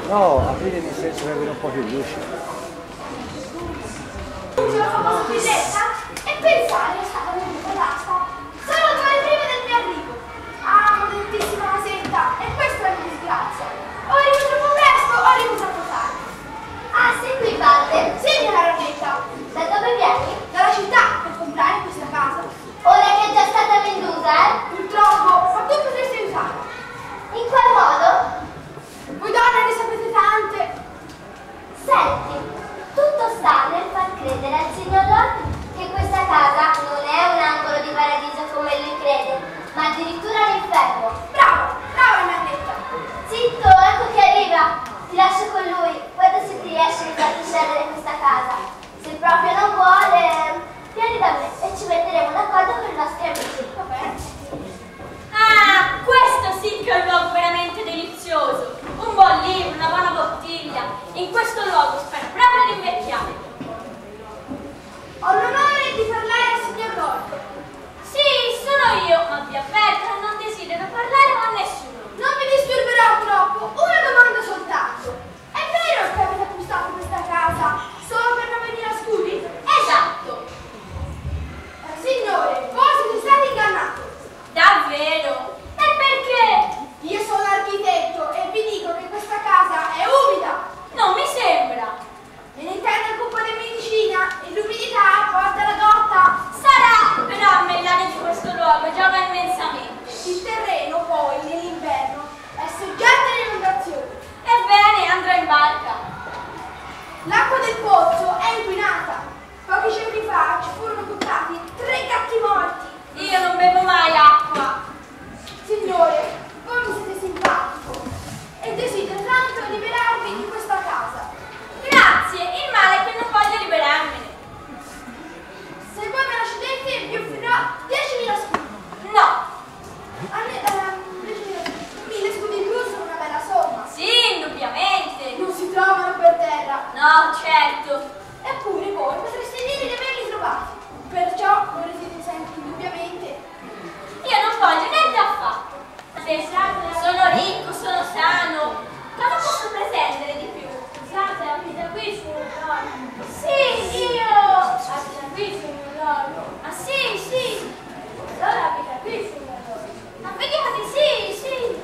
No, aprire nel senso che avere un po' più luce. Ce l'ho fatta sufficienza e pensare è stata venuta d'asta solo 2 ore prima del mio arrivo. Ah, modestissima casetta, e questa è la mia disgrazia. O arrivo troppo presto o arrivo troppo tardi. Ah, sei qui, padre? Sì, mia cara Rosetta. Da dove vieni? Dalla città per comprare questa casa. Ora che è già stata venduta, Purtroppo, ma tu potresti aiutarmi. In qual modo? Voi donne ne sapete tante. Senti, tutto sta nel far credere al signor Lord che questa casa non è un angolo di paradiso come lui crede, ma addirittura l'inferno. Bravo, brava mi ha detto. Zitto, ecco che arriva. Ti lascio con lui, guarda se ti riesci a farti scendere questa casa. Se proprio non vuole, vieni da me e ci metteremo d'accordo con i nostri amici. Va bene. Ah, questo sì che è un luogo veramente delizioso. Un buon libro, una buona bottiglia. In questo luogo spero proprio di invecchiare. Ho l'onore di parlare al signor Lord. Sì, sono io, ma vi avverto, non desidero parlare con nessuno. Non vi disturberò troppo, una domanda soltanto. È vero che avete acquistato questa casa solo per non venire a studi? Esatto. Signore, voi siete stati ingannati. Davvero? E perché? Io sono architetto e vi dico che questa casa è umida. Non mi sembra. Me ne intende un po' di medicina e l'umidità porta la gotta. Sarà, però a me l'aria di questo luogo gioca immensamente. Il terreno poi nell'inverno è soggetto alle inondazioni. Ebbene, andrò in barca. L'acqua del pozzo è inquinata. Pochi giorni fa ci furono buttati 3 gatti morti. Io non bevo mai acqua. Signore, voi mi siete simpatico e desidero tanto liberarvi di questa casa. Grazie, il male è che non voglio liberarmene. Se voi me la cedete vi offrirò 10.000 scudi. No. 10.000 scudi in più sono una bella somma. Sì, indubbiamente. Non si trovano per terra. No, certo. Eppure voi potreste dire di averli trovati. Perciò vorrete sempre indubbiamente. Io non voglio niente affatto. Sono ricco, sono sano. Cosa posso pretendere di più? Scusate, abita qui su un loro. Sì, io. Abita qui su un loro. Ah, sì, sì. Allora abita qui su un loro. Ma vediamo di sì, sì.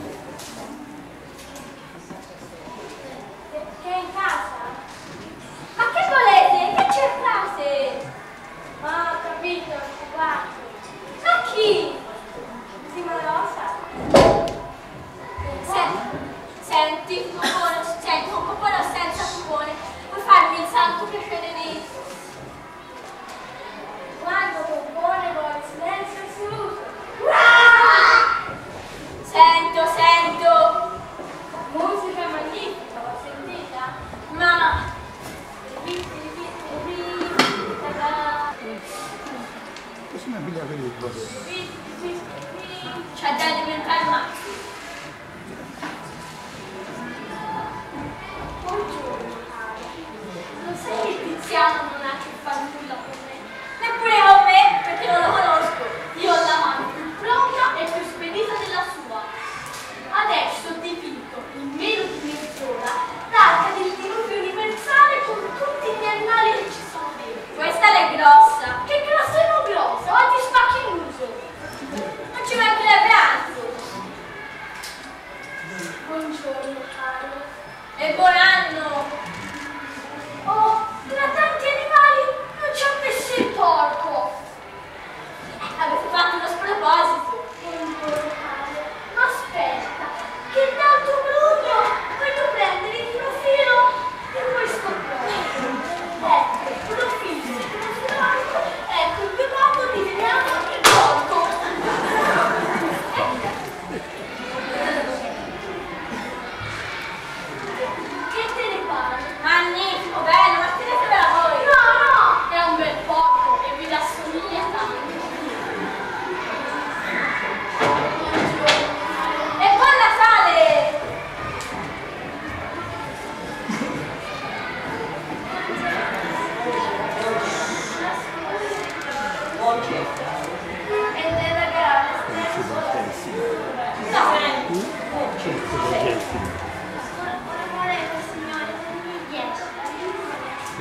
Che è in casa? Ma che volete? Che cercate? Ah, ho capito, guarda. Ma chi? Timorosa. Senti, un popolo senza cupone. Puoi farmi il santo piacere di... Quando compone vuole silenzio assoluto. Sento. Musica magnifica, l'ho sentita? Ma... Questo mi piglia per il problema. C'è da diventare matto. Buongiorno, cara. Non sai che il Tiziano non ha a che fare nulla con me? Neppure con me, perché non lo conosco. Io ho la mano più pronta e più spedita della sua. Adesso ho dipinto in meno di mezz'ora l'arca del diluvio universale con tutti gli animali che ci sono dentro. Questa è grossa. Che grossa e non grossa? Oggi spacchi in uso. Non ci mancherebbe altro. Buongiorno, caro. E buon anno. Oh, tra tanti animali non ci ho messo il porco. Avete fatto uno sproposito. Buongiorno, caro. Aspetta, che tanto brutto! Voglio prendere il profilo di questo porco. Ecco, il profilo di questo porco. Ecco il mio capo disegnato il porco. Che te ne pare?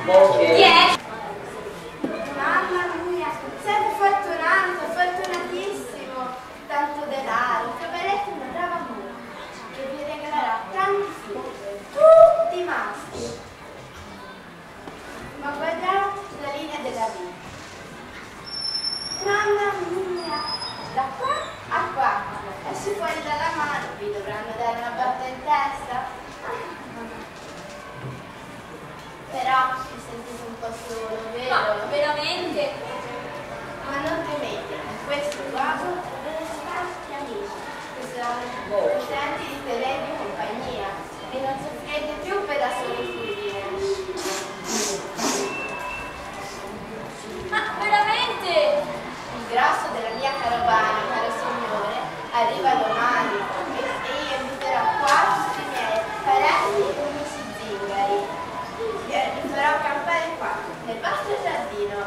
Mamma mia, sei fortunato, fortunatissimo. Tanto denaro, troverete una brava moglie che vi regalerà tanti figli, tutti maschi. Ma guardiamo la linea della vita. Mamma mia, da qua a qua, esci fuori dalla mano, vi dovranno dare una botta in testa. Però vi sentite un po' solo, vero? Ma veramente? Ma non temete, in questo luogo troverete tanti amici che saranno contenti di tenervi compagnia e non soffrirete più per la solitudine. Ma veramente? Il grosso della mia carovana, caro signore, arriva domani e io inviterò qua tutti i miei parenti e amici zingari. Vi farò campare qua, nel vostro giardino.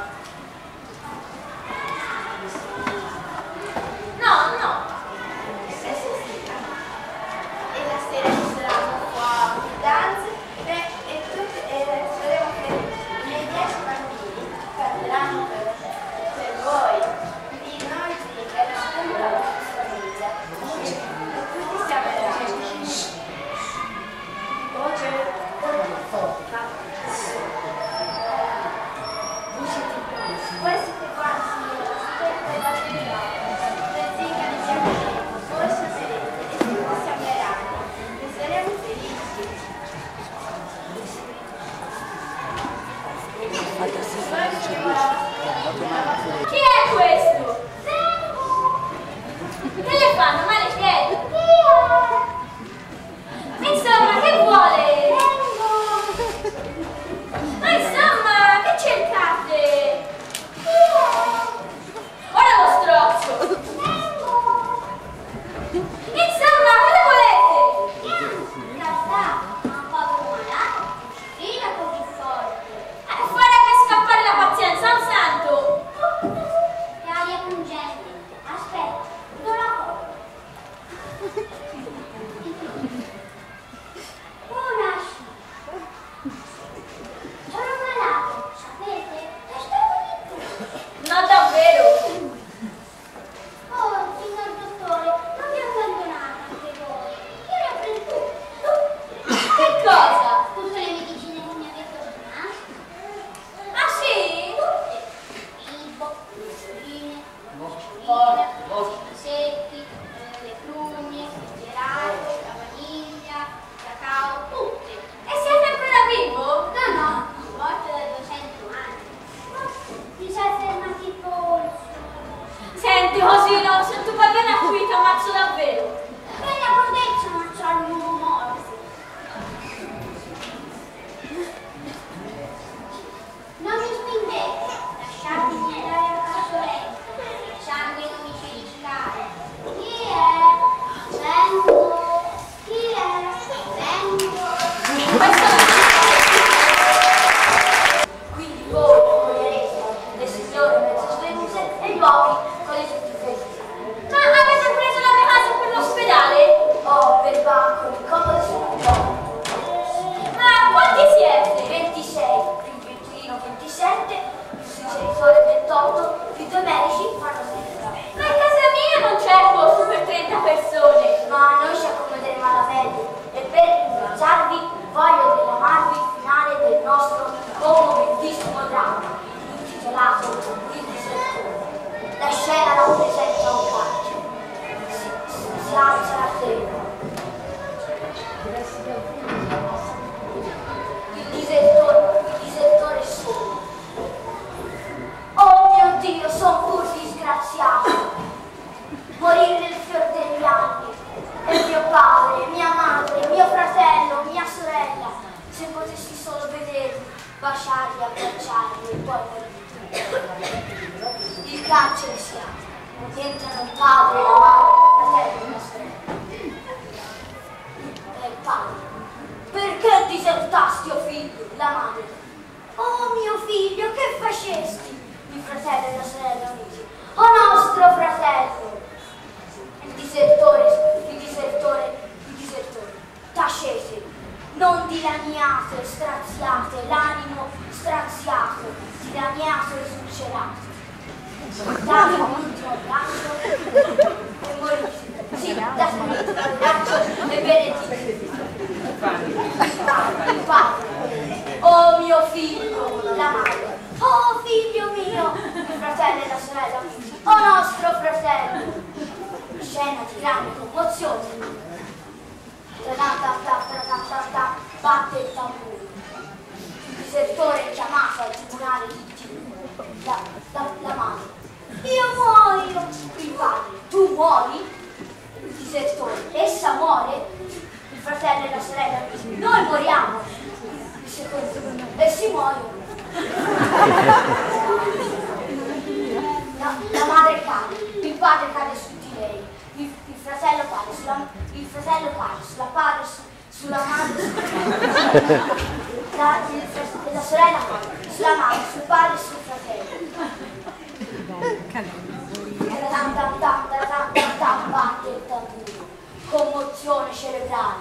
No. Questo sì. E la sera ci saranno fuochi, danze e faremo che i miei 10 bambini canteranno per voi. Di noi zingari, come la vostra famiglia. E tutti si ameranno. Voi siete qua, signora, siete batteria. Le zingari di amici, voi saprete e tutti si ameranno. E saremo felici. Chi è questo? Che le fanno male i piedi? Insomma, che vuole? Ma insomma, che cercate? Ora lo strozzo! Insomma, cosa volete? Farebbe scappare la pazienza, un santo! No, davvero! Che cosa? Tutte le medicine che mi ha detto prima. Ah sì? Cibo, le insuline, i secchi, le prugne, il gelato, la vaniglia, il cacao, tutte. E siete ancora vivo? No, morto da 200 anni. Mi si è fermato il polso. Senti Cosino, se tu parli una qui ti ammazzo davvero. Quella corteccia non c'ha il nuovo morso. Non mi spingete, lasciatemi andare al fazzoletto, lasciarmi non mi ciliscare. Chi è? Vengo. Chi è? Vengo. Quindi voi accoglierete le signore mezzo svenute e gli uomini con le sottoferite. Ma avete preso la mia casa per l'ospedale? Oh, per banco, di comodo sono un po'. Ma quanti siete? 26, più il vetturino 27, il successore 28, più i due medici fanno 30. Ma in casa mia non c'è posto per 30 persone. Ma noi ci accomoderemo alla meglio e per ringraziarvi voglio declamarvi il finale del nostro commoventissimo dramma, intitolato Il disertore. La scena rappresenta un carcere. Si alza la tela. Il disertore solo. Oh mio Dio, son pur disgraziato. Morire nel fior degli anni. E mio padre, mia madre, mio fratello, mia sorella. Se potessi solo vederli, baciarli, abbracciarli e poi morire. Il carcere si apre. Entrano il padre, la madre, il fratello e la sorella. E il padre. Perché disertasti, o figlio? La madre. Oh mio figlio, che facesti? Il fratello e la sorella uniti. Oh nostro fratello! Il disertore, tacete. Non dilaniate, straziate, l'animo straziato, dilaniato e succerato. Date l'ultimo abbraccio e morite. Sì, date l'ultimo abbraccio e benedite. Il padre, oh mio figlio, la madre, oh figlio mio, il fratello e la sorella, oh nostro fratello. Scena di grande commozione. Batte il tamburo. Il disertore è chiamato al tribunale di Dio. La madre. Io muoio. Il padre. Tu muori? Il disertore. Essa muore? Il fratello e la sorella. Noi moriamo. Il secondo. Essi muoiono. La madre cade. Il padre cade su di lei. Il fratello cade sulla padre, sulla madre, la sorella sulla madre, sul padre e sul fratello. Batte il tamburo, commozione cerebrale.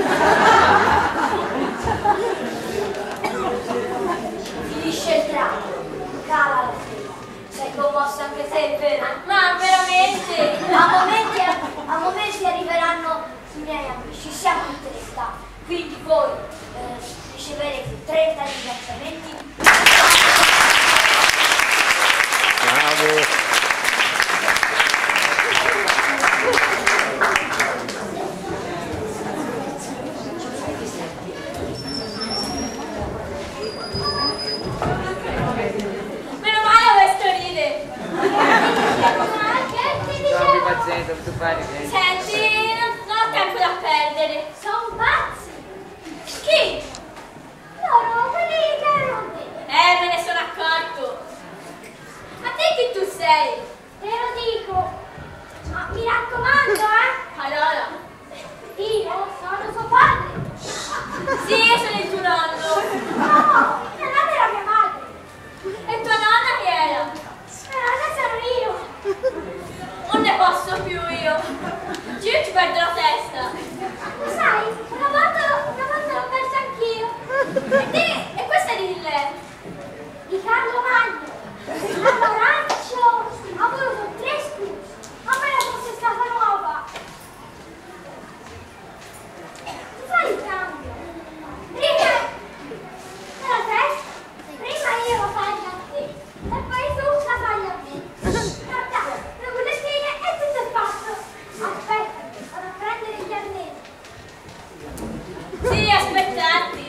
Finisce il dramma, cala la fila. Sei commosso anche te, vero? Ma veramente? A momenti arriveranno i miei amici, siamo in 30, quindi voi riceverete 30 ringraziamenti. Bravo! Senti, non ho tempo da perdere. Sono pazzi! Chi? Loro, quelli che erano te. Me ne sono accorto. Ma te chi tu sei? Te lo dico. Ma mi raccomando, Allora? Io sono suo padre. Sì, io sono il tuo nonno. No, la nonna era mia madre. E tua nonna chi era? La nonna sono io. Non ne posso più io. Io ci perdo la testa. Lo sai, una volta l'ho persa anch'io. E questo è Di Carlo Magno. All'orancio ha voluto 3 scudi. A me la fosse stata nuova. Fai il cambio. Prima la testa. Prima io la taglio a te. E poi tu la tagli a me. Guarda, dopo le spine è tutto fatto. Aspetta, vado a prendere gli arnesi. Sì, aspettarti.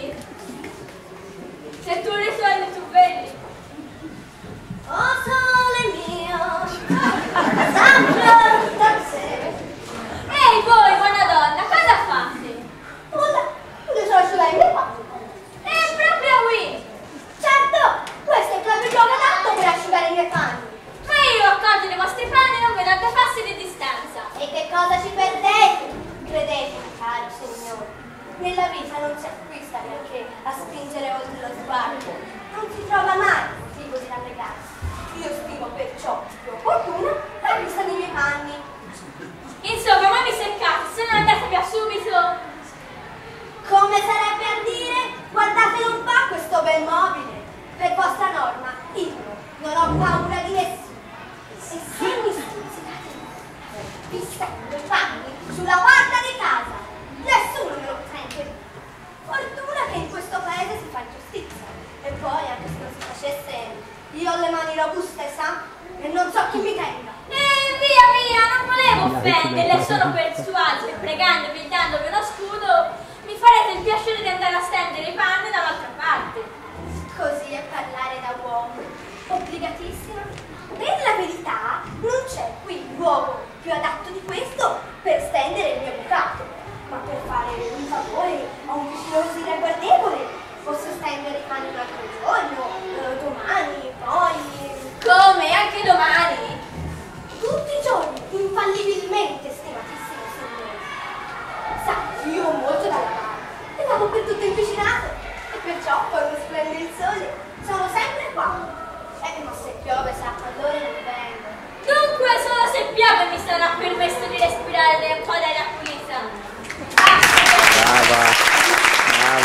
Se tu risolvi, tu vedi. Oh sole mio, sempre da sé. Ehi voi, buona donna, cosa fate? Scusa, io sono sulla mia parte. Proprio qui. Certo, questo è il proprio gioco adatto per asciugare i miei panni. Ma io accolgo i vostri panni non vedo a 2 passi di distanza. E che cosa ci perdete? Credetemi, caro signore, nella vita non si acquista neanche a spingere oltre lo sguardo. Non si trova mai motivo di rallegrarsi. Io stimo perciò più opportuna la vista dei miei panni. Insomma, ma mi seccate, se non andate via subito. Come sarebbe a dire, guardate un po' questo bel mobile. Per vostra norma, io non ho paura di nessuno. E se mi stuzzicate, vi stendo i panni sulla porta di casa. Nessuno me lo prende. Fortuna che in questo paese si fa giustizia. E poi, anche se non si facesse, io ho le mani robuste, sa? E non so chi mi tenga. Via, non volevo offenderle, sono persuaso che pregandovi e dandovi uno scudo mi farete il piacere di andare a stendere i panni dall'altra parte. Così è parlare da uomo. Obbligatissima. Per la verità, non c'è qui luogo più adatto di questo per stendere il mio bucato. Ma per fare un favore a un vicino così ragguardevole, posso stendere i panni un altro giorno, domani, poi... Come? Anche domani? Tutti i giorni, infallibilmente, stimatissimo signore. Sa, io ho molto da lavare e vado per tutto il vicinato. E perciò, quando splende il sole, sono sempre qua. Ma se piove, sa, allora non vengo. Dunque, solo se piove mi sarà permesso di respirare un po' d'aria pulita. Brava! Brava!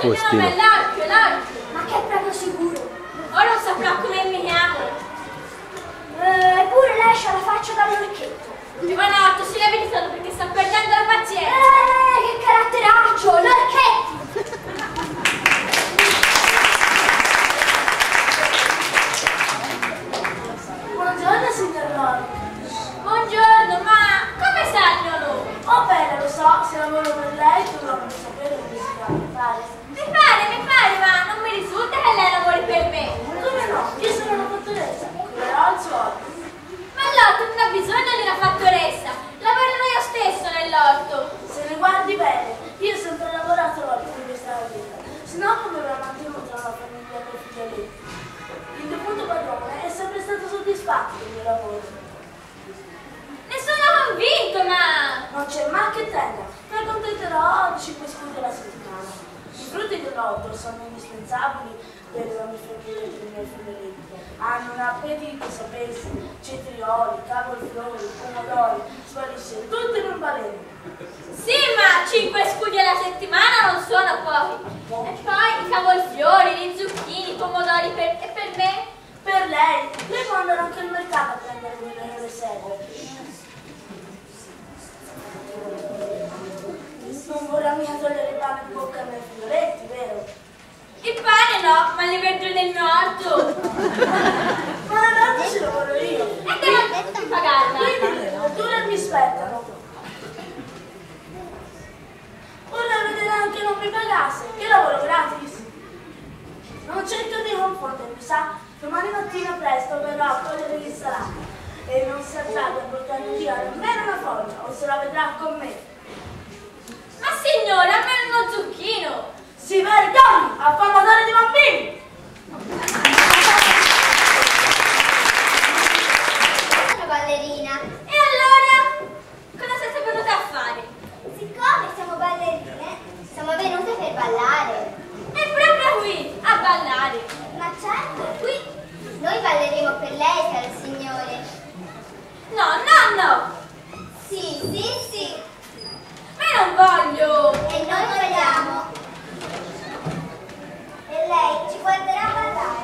postino. L'archio. Ma che è proprio sicuro? Ora non saprà come mi chiamo. Eppure lei c'ha la faccia dall'orchetto. Giovanotto, si levi di solo perché sta perdendo la pazienza. Che caratteraccio, l'orchetto! Buongiorno, signor Loro. Buongiorno, ma come sta il mio nome? Oh, bene, lo so, se lavoro per lei, tu dovresti sapere come si deve fare. Mi pare, ma non mi risulta che lei lavori per me. Come no? Io sono una fattoressa, curerò il suo orto. Ma l'orto non ha bisogno di una fattoressa. Lavorerò io stesso nell'orto. Se ne guardi bene, io ho sempre lavorato l'orto di questa vita, se no come avrei mantenuto la famiglia e i figlioletti. Il defunto padrone è sempre stato soddisfatto del mio lavoro. Ne sono convinto, ma... Non c'è mal che tenga, mi accontenterò di 5 scudi alla settimana. I frutti dell'orto sono indispensabili per la mia famiglia e per i miei figlioletti. Hanno un appetito, sapessi, cetrioli, cavolfiori, pomodori, sparisce tutto in un baleno. Sì, ma 5 scudi alla settimana non sono pochi. E poi i cavolfiori, gli zucchini, i pomodori e per me? Per lei può andare anche al mercato a prendere quello che le serve. Non vorrà mica togliere il pane in bocca ai miei figlioletti, vero? Il pane no, ma le verdure del mio orto. Ma l'orto ci lavoro io. E devo pagarla. Quindi le verdure mi spettano. Vorrei vedere anche non mi pagasse, che lavoro gratis. Non cerco di confondermi, sa? Domani mattina presto verrò a cogliere l'insalata e non si attrarre a portare via nemmeno una foglia, o se la vedrà con me. Ma signora, almeno uno zucchino. Si vergogni, affamatore di bambini! Sono ballerina. E allora? Cosa siete venute a fare? Siccome siamo ballerine, siamo venute per ballare. E proprio qui, a ballare. Ma certo, qui noi balleremo per lei, caro signore. No. Sì. Ma io non voglio. E noi vogliamo. E lei ci guarderà ballare.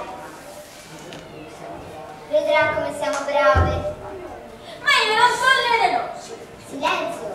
Vedrà come siamo brave. Ma io non tollererò. Silenzio.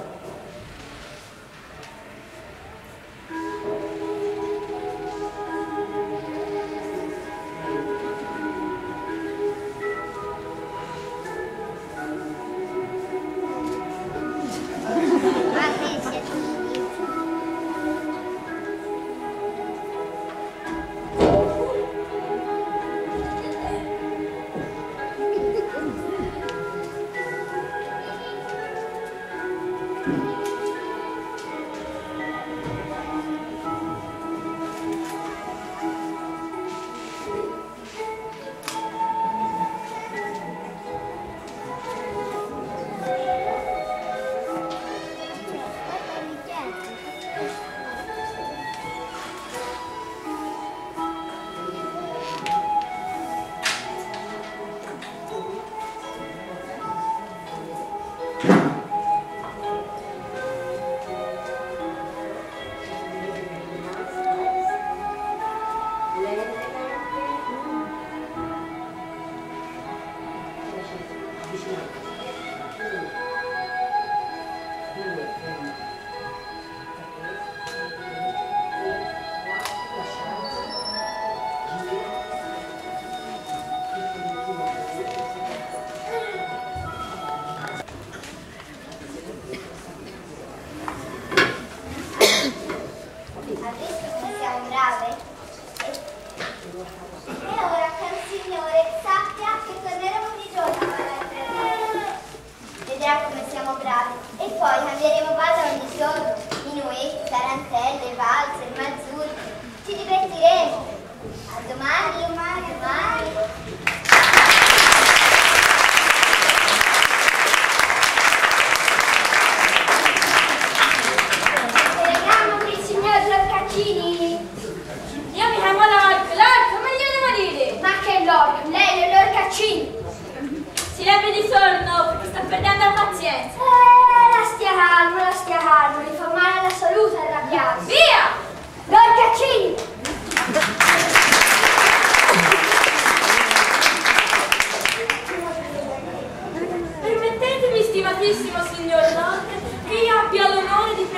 Si levi di sonno perché sta perdendo la pazienza. La stia calmo, li fa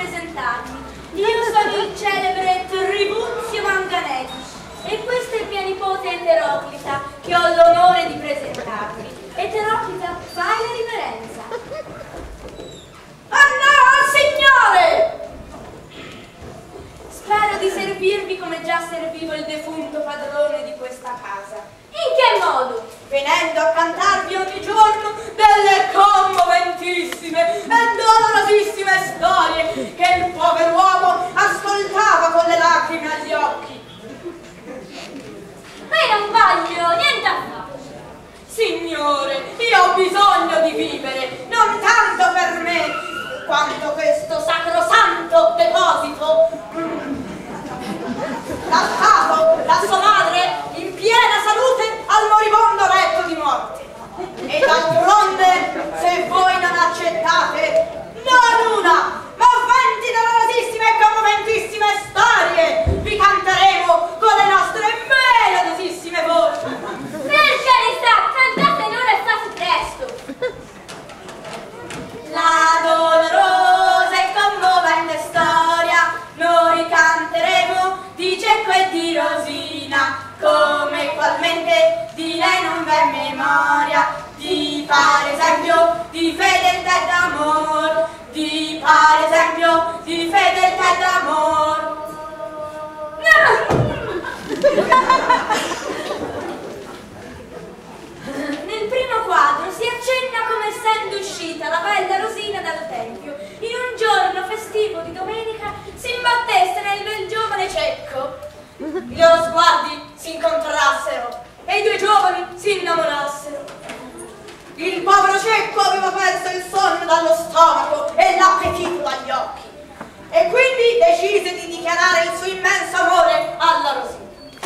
presentarmi. Io sono il celebre Tribuzio Manganelli e questo è il mio nipote Eteroclita che ho l'onore di presentarvi. Eteroclita, fai la riverenza. Anna, signore! Spero di servirvi come già servivo il defunto padrone di questa casa. In che modo? Venendo a cantarvi ogni giorno delle commoventissime e dolorosissime storie che il povero uomo ascoltava con le lacrime agli occhi. Ma io non voglio niente a fare. Signore, io ho bisogno di vivere, non tanto per me, quanto questo sacrosanto deposito lasciato da sua madre in piena salute al moribondo letto di morte. E d'altronde, se voi non accettate non una, ma 20 dolorosissime e commoventissime storie, vi canteremo con le nostre melodosissime voci. Per carità, cantate l'ora e fate presto. La dolorosa e commovente storia noi canteremo di Cecco e di Rosina, come qualmente di lei non v'è memoria, di fare esempio di fedeltà e d'amor, di fare esempio di fedeltà e d'amor. Nel primo quadro si accenna come essendo uscita la bella Rosina dal tempio. In un giorno festivo di domenica si imbattesse nel bel giovane Cecco. I loro sguardi si incontrassero e i due giovani si innamorassero. Il povero Cecco aveva perso il sonno dallo stomaco e l'appetito dagli occhi e quindi decise di dichiarare il suo immenso amore alla Rosina.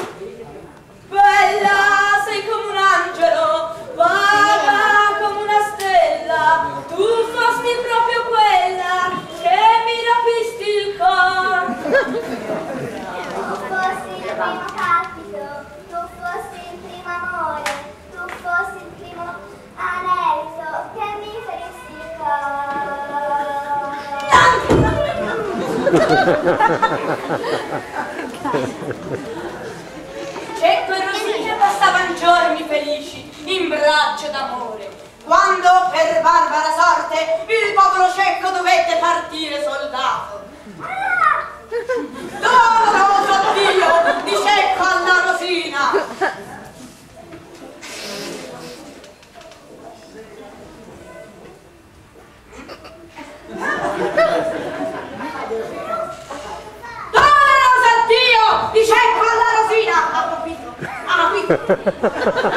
Bella, sei come un angelo, vaga come una stella, tu fosti proprio quella che mi rapisti il cor. Tu fossi il primo capito, tu fossi il primo amore, tu fossi il primo anelito che mi feristi il cuore. Cecco e Rosina passavano giorni felici in braccio d'amore, quando per barbara sorte il povero Cecco dovette partire soldato. Doloroso addio di Cecco alla Rosina! Doloroso addio di Cecco alla Rosina! Ha capito? Ha capito?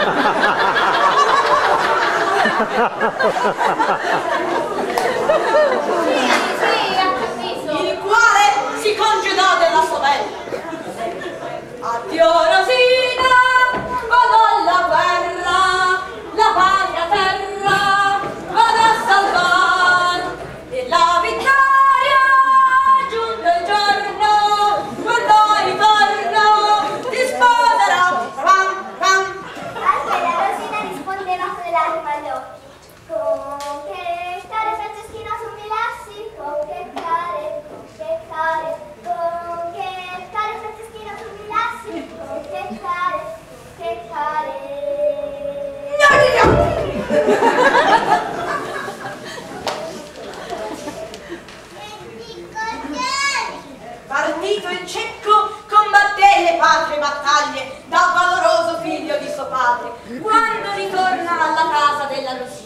Il quale si congedò della sua bella. Addio Rosina, vado alla guerra, la patria terra vado a salvar, e la vittoria giunto il giorno, quando ritorno ti sposerò. Pam, pam. Anche la Rosina rispondeva con le lacrime agli occhi. Con che care Franceschina tu mi lasci, con che care, con che care Franceschina tu mi lasci, con che care. Partito il Cecco, combatté le patrie battaglie da valoroso figlio di suo padre, quando ritorna alla casa della Rosina.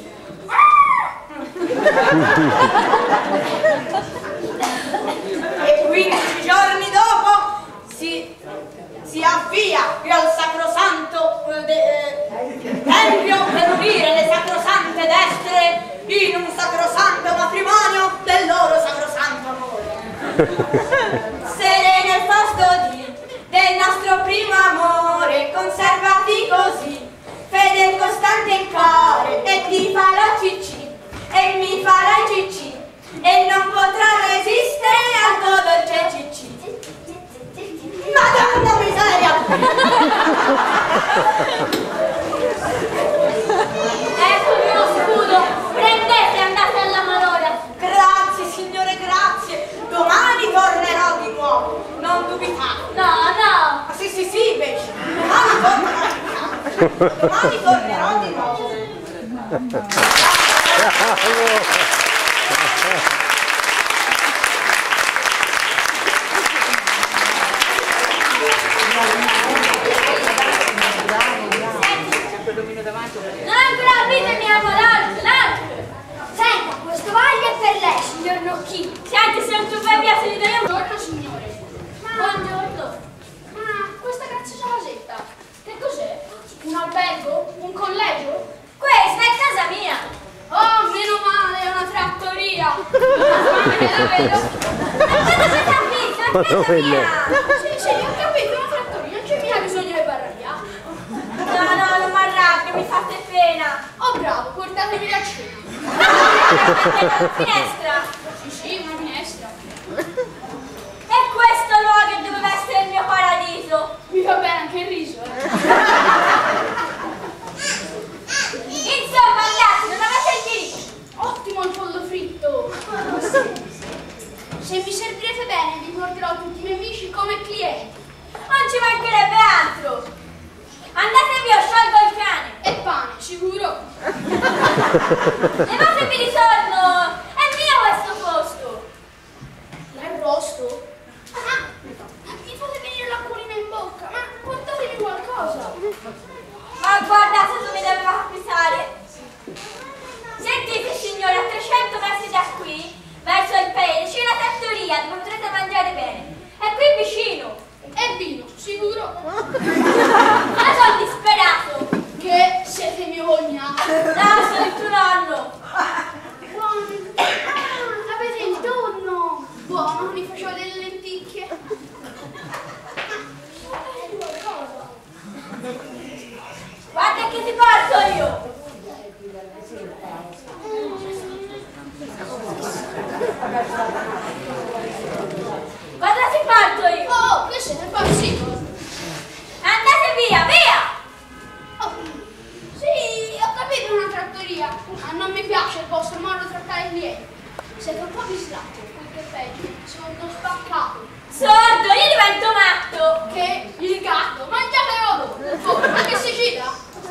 E 15 giorni dopo si avvia al sacrosanto tempio per unire le sacrosante destre in un sacrosanto matrimonio del loro sacrosanto amore. Sereno il fastodì del nostro primo amore, conservati così, fede costante in cuore, e ti farò cicci, e mi farai cicci, e non potrà resistere al tuo dolce cicci. Madonna miseria! Ecco il mio scudo, prendete e andate alla malora. Grazie signore, grazie. Domani Domani tornerò di nuovo. Non ancora capito, mi amo l'altro. Senta, questo vaglio è per lei, signor Nocchino. Senti, se non tu vai via, se li togliamo. Buongiorno signore. Buongiorno. Ma questa graziosa casetta, che cos'è? Un albergo? Un collegio? Questa è casa mia. Oh, meno male, è una trattoria. Ma che la vedo? Cosa ci capito? È casa mia. Sì, ho capito, è una trattoria, non c'è mica bisogno di barraria. No, non mi arrabbio, mi fate pena. Oh bravo, portatemi da cena. Finestra. Sì, una finestra. E questo luogo doveva essere il mio paradiso. Mi va bene anche il riso, Insomma, ragazzi, non avete il diritto. Ottimo il pollo fritto. Se mi servirete bene, vi porterò tutti i miei amici come clienti. Non ci mancherebbe altro. Andate via, sciolgo il cane. E pane, sicuro? Levatevi di sonno. È mio questo posto. L'arrosto? Ma mi fate venire l'acquolina in bocca, ma portatemi qualcosa. Ma guardate dove doveva acquistare. Sentite signore, a 300 metri da qui, verso il paese, c'è una trattoria dove potrete mangiare bene. È qui vicino. E vino, sicuro? Ma sono disperato. Che siete mio cognato. No, sono il tuo nonno. Buoni. Ah, avete il tonno. Buono, mi facevo delle lenticchie. Qualcosa. Guarda che ti porto io. Guarda ti porto io. Oh, che siete impazziti? Andate via, via. Oh, sì, ho capito, una trattoria. Ma non mi piace il vostro modo di trattare i clienti. Siete un po' bislacchi, quel che è peggio. Sono spaccato. Sordo, io divento matto. Che il gatto, mangiate rodo. Ma che si gira?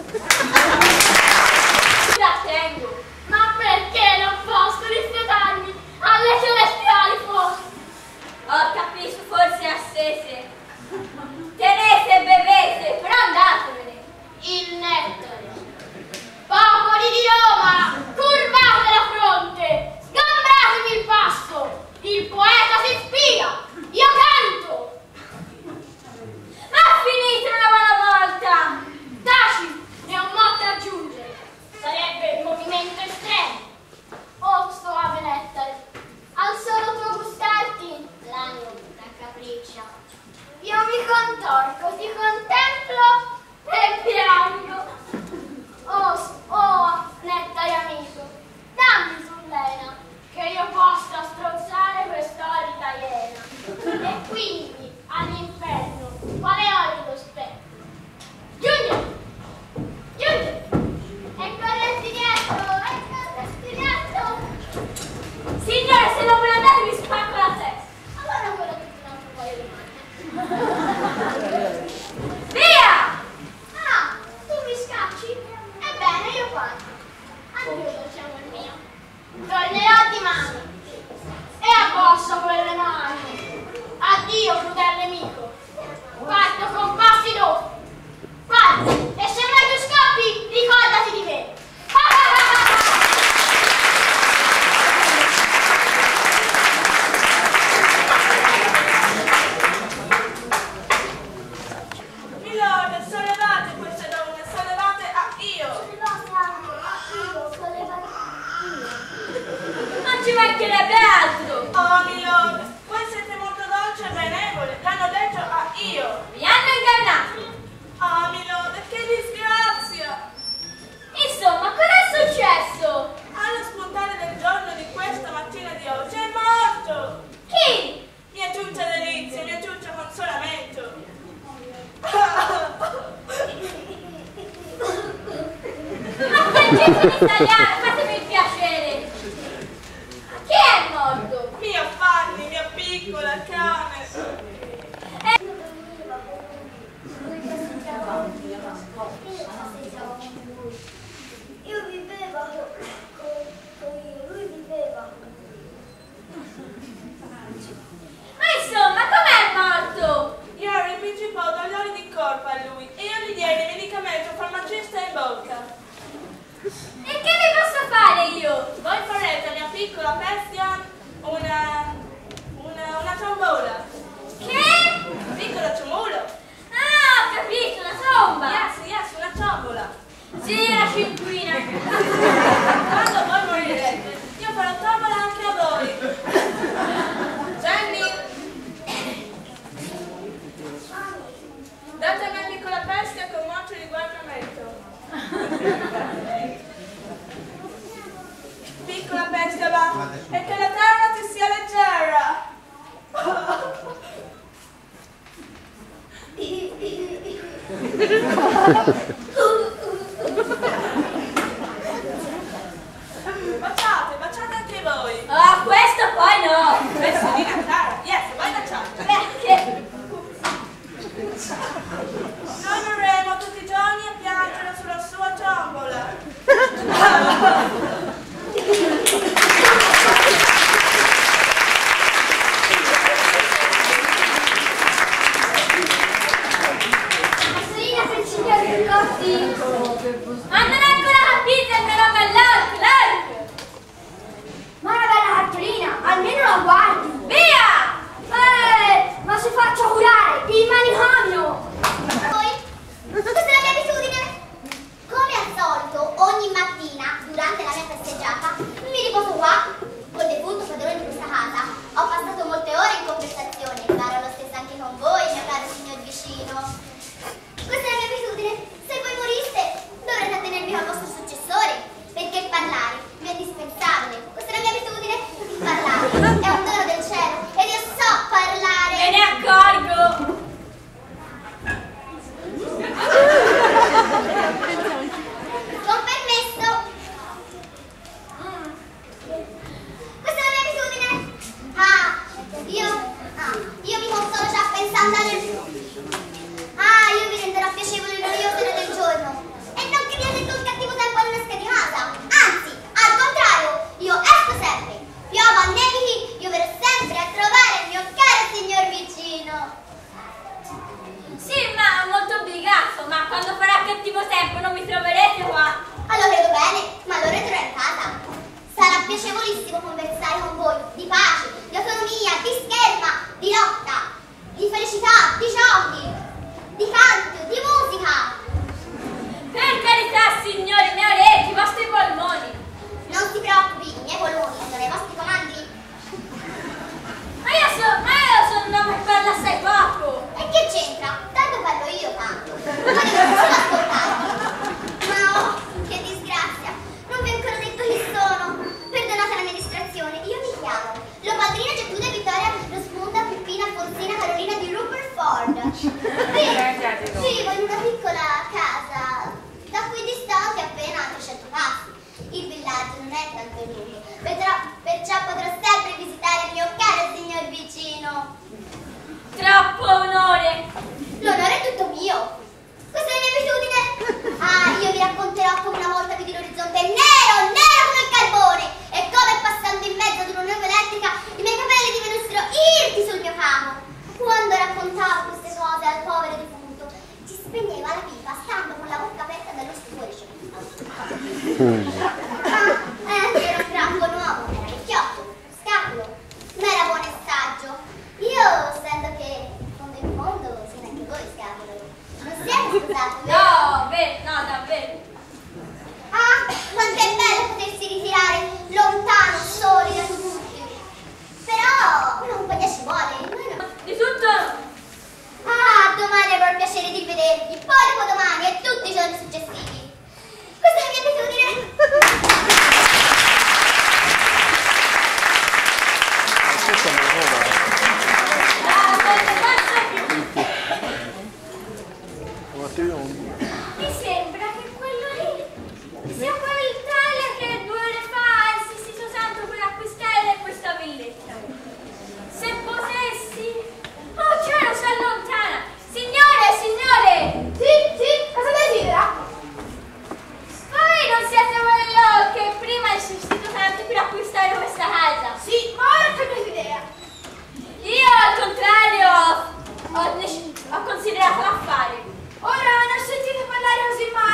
La tengo. Ma perché non posso rifiutarmi alle celestiali forse? Ho capito, forse assese. Tenete e bevete, però andatevene. Il nettare. Popoli di Roma, curvate la fronte, sgambratemi il passo. Il poeta si ispira, io canto. Ma finitela una buona volta. Taci, ne ho molto da aggiungere. Sarebbe il movimento estremo. Oh, sto ave nettare. Al solo tuo gustarti, l'animo raccapriccia. Io mi contorco, ti contemplo e piango. Oh, nettare amico, dammi sull'ena, che io possa strozzare quest'orida iena. E quindi, all'inferno, quale orido spetto? Giugno! E corretti dietro! Signore, se non me ne andate vi spacco la testa. Allora quello che ti un paio di mani. Via! Ah, tu mi scacci? Ebbene, io parto. Addio, dolciamo il mio. Tornerò di mano. E abbosso quelle mani. Addio, crudele nemico. Parto con passi dopo. Parto, e se mai tu scappi, ricordati di me. Milord, sollevate queste donne, sollevate a io. Non ci mancherebbe altro. Oh, milord, voi siete molto dolci e benevole, l'hanno detto a io. Mi hanno ingannato. Oh, milord, che disgrazia. Insomma, cosa è successo? Allo spuntare del giorno di questa mattina di oggi è morto. Chi? Mia ciuccia delizia, mia ciuccia consolamento. Ma piangete in italiano, fatemi il piacere. Chi è morto? Mia Fanny, mia piccola cane. Lui che si chiama Baciate anche voi. Ah, questo poi no. Signorina Clara, yes, vai baciate. Perché? Noi verremo tutti i giorni a piangere sulla sua tombola. Massolina per il signor Ricotti. Ma non ho ancora capito il mio nome all'arco. Ma una bella cartolina, almeno la guardi. Via! Ma se faccio curare il manicomio. Poi, questa è la mia abitudine. Come al solito, ogni mattina, durante la mia passeggiata, mi riposo qua, col defunto padrone di questa casa. Ho passato molte ore in conversazione, farò lo stesso anche con voi, mio caro signor vicino. Questa è la mia abitudine. Se voi moriste, dovrete attenervi al vostro successore, perché parlare mi è indispensabile. Questa è la mia abitudine. Parlare è un dono del cielo ed io so parlare. Me ne accorgo. Con permesso. Questa è la mia abitudine. Io mi consolo già pensando io vi renderò piacevole e noioso del giorno. E non che mi detto un cattivo tempo all'esca di casa. Anzi, al contrario, io esco sempre. Piova o nevichi, io verrò sempre a trovare il mio caro signor vicino. Sì, ma molto obbligato, ma quando farà cattivo tempo non mi troverete qua. Allora credo bene, ma lo ritroverò in casa. Sarà piacevolissimo conversare con voi di pace, di autonomia, di scherma, di lotta, di felicità, di giochi, di canto, di musica. Per carità, signori, i miei orecchi, i vostri polmoni. Non si preoccupi, i miei polmoni sono i vostri comandi. Ma io sono un uomo che parla assai poco. E che c'entra? Tanto parlo io tanto. Ma non sono ascoltati. Ma oh, che disgrazia. Non vi ho ancora detto chi sono. Perdonate la mia distrazione. Io mi chiamo Leopaldrina Getrude Vittoria Rospunta Peppina Alfonsina Carolina di Rupert. Vivo in una piccola casa da cui distante appena 300 passi. Il villaggio non è tanto lungo, perciò potrò sempre visitare il mio caro signor vicino. Troppo onore. L'onore è tutto mio. Questa è la mia abitudine. Io vi racconterò come una volta vidi l'orizzonte nero come il carbone e come passando in mezzo ad una nube elettrica i miei capelli divennero irti sul mio capo. Quando raccontavo queste cose al povero defunto, ci spegneva la pipa stando con la bocca aperta dallo stupore. Era un grammo nuovo, era vecchiotto, scapolo, ma era buono e saggio. Io sento che in fondo siete anche voi scapolo. Non siete scusati, vero? No, davvero. Quanto è bello potersi ritirare lontano, soli da tutti. Però non poi ci vuole. Di tutto. Domani avrò il piacere di vedervi, poi dopodomani e tutti i giorni successivi. Questa è la mia abitudine. Mi sembra che quello lì sia quel tale che 2 ore fa è Sistito Santo per acquistare questa villetta. Se potessi... Oh, cielo, si allontana! Signore! Sì, cosa desidera? Voi non siete quello che prima è Sistito Santo per acquistare questa casa? Sì, ma ora ho cambiato idea. Io, al contrario, ho considerato l'affare. Ora non sentite parlare così male.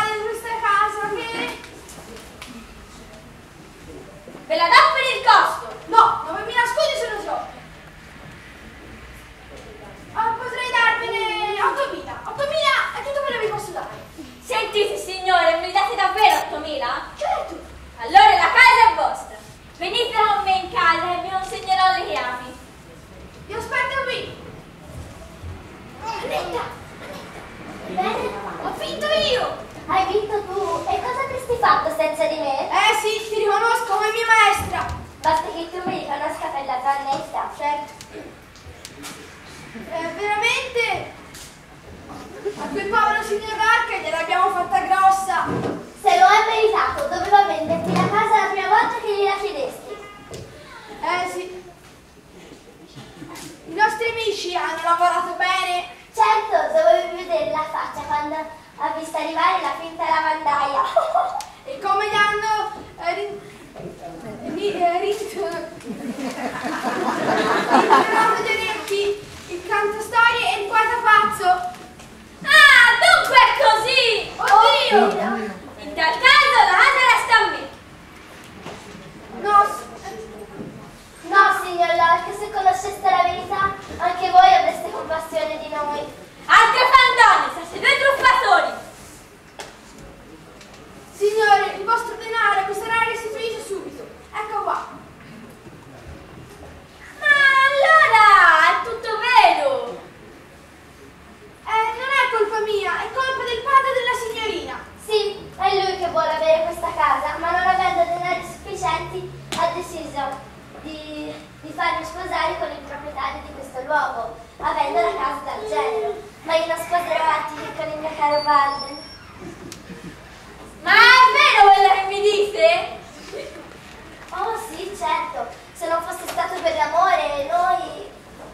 felici? Hanno lavorato bene? Certo, dovevi vedere la faccia quando ha visto arrivare la finta lavandaia. E come gli hanno ritirato gli orecchi il cantastorie e il poeta pazzo? Ah, dunque è così! Oddio! In tal caso la casa resta a me. No, signor Locke, se conosceste la verità, anche voi avreste compassione di noi. Altre fandonie, siete due truffatori! Signore, il vostro denaro vi sarà restituito subito. Ecco qua. Ma allora è tutto vero! Non è colpa mia, è colpa del padre della signorina. Sì, è lui che vuole avere questa casa, ma non avendo denari sufficienti ha deciso di farmi sposare con il proprietario di questo luogo, avendo la casa dal genero. Ma io non sposerò altri con il mio caro padre. Ma è vero quello che mi dite? Oh sì, certo, se non fosse stato per l'amore, noi...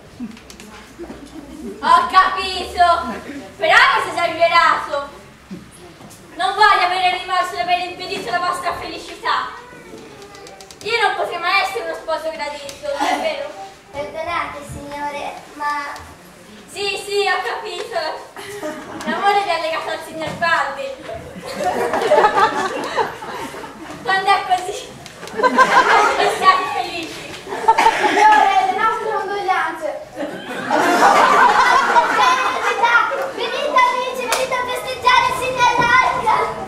Ho capito! Però mi sei esagerato! Non voglio avere rimorso di aver impedito la vostra felicità. Io non potrei mai essere uno sposo gradito, non è vero? Perdonate, signore, ma... Sì, ho capito. L'amore vi ha legato al signor Balbi. Quando è così, e siate felici. Signore, le nostre condoglianze. Venite amici, venite a festeggiare il signor Locke!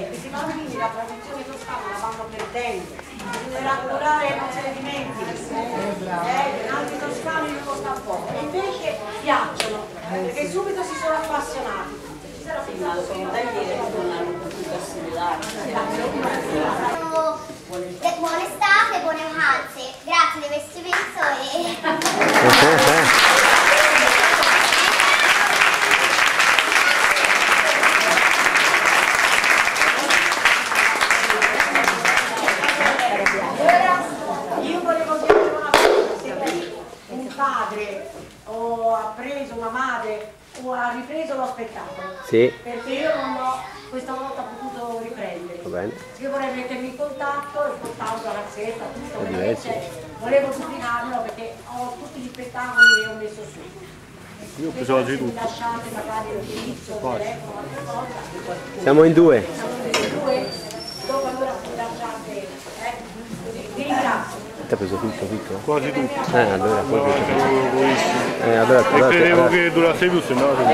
questi bambini la tradizione toscana la vanno perdendo, bisognerà curare e non se ne dimentichi. In altri toscani non costa poco, e invece piacciono, perché subito si sono appassionati. Ci sarà pensato che non hanno potuto assimilare. Buone estate, buone vacanze. Grazie di averci visto e... Io volevo dire una cosa, se qui un padre o ha preso una madre o ha ripreso lo spettacolo, Sì. perché io non l'ho questa volta potuto riprendere. Va bene. Io vorrei mettermi in contatto e portarlo alla Razzetta, tutto, È diverso. volevo duplicarlo perché ho tutti gli spettacoli che ho messo su. Io ho preso oggi Se mi tutto. lasciate magari l'indirizzo, il telefono, qualche cosa. Siamo in due. Siamo dei due, dopo allora mi lasciate, così, vi ringrazio. Ti ha preso tutto? Quasi tutto. Allora, poi E credevo che durasse più, se no Io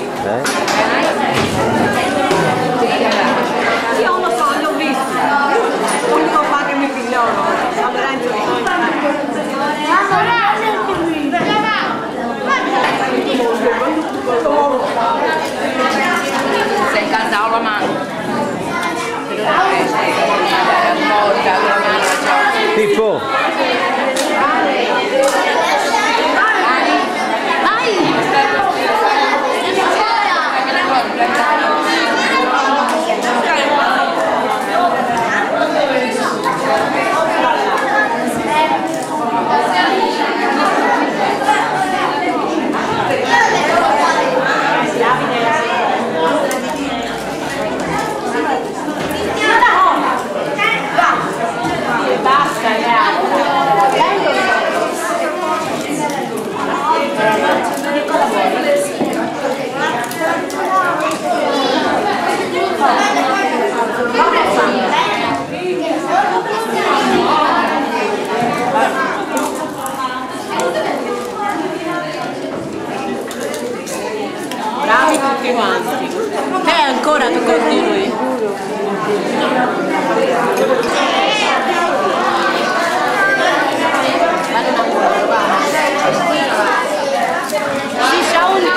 non lo so, li ho visti. L'unico qua che mi figliolo, San Lorenzo di Sei in casa o la mano? Pippo! Bravi tutti quanti. Te ancora tu continui. Sì, c'è un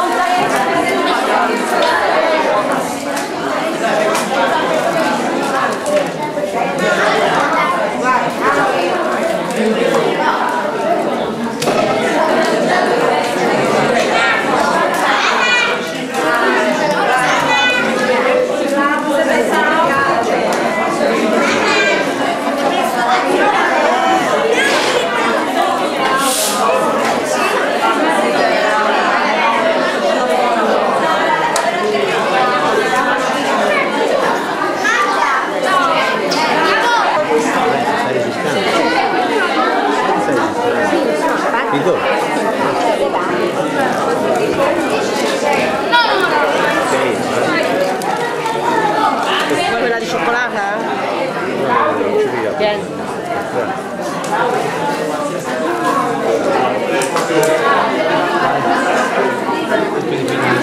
Pippo! quella di cioccolata? Tieni. Quindi